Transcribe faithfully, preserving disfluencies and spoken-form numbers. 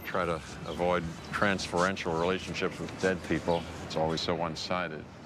try to avoid transferential relationships with dead people. It's always so one-sided.